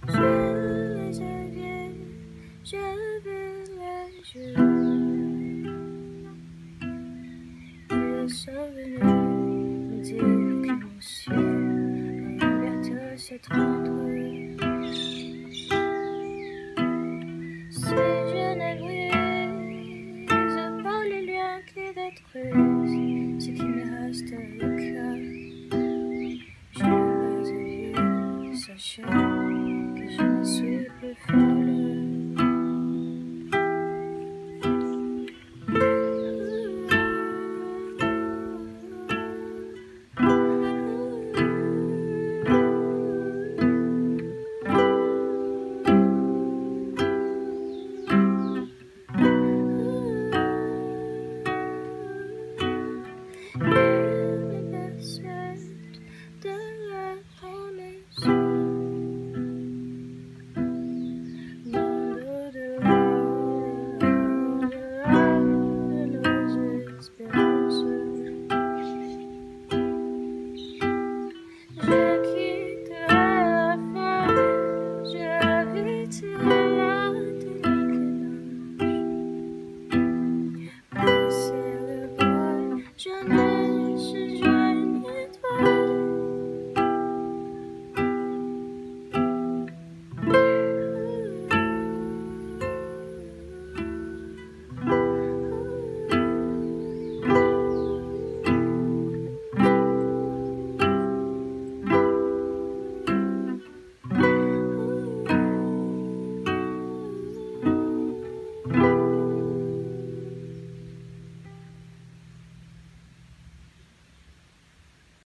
Je les ai vus, j'ai vu les jours. Ils sont venus me dire que monsieur allait bientôt se tromper. Si je ne brise pas les liens qui détruisent ce qui me reste au cœur, je les ai vus s'achever.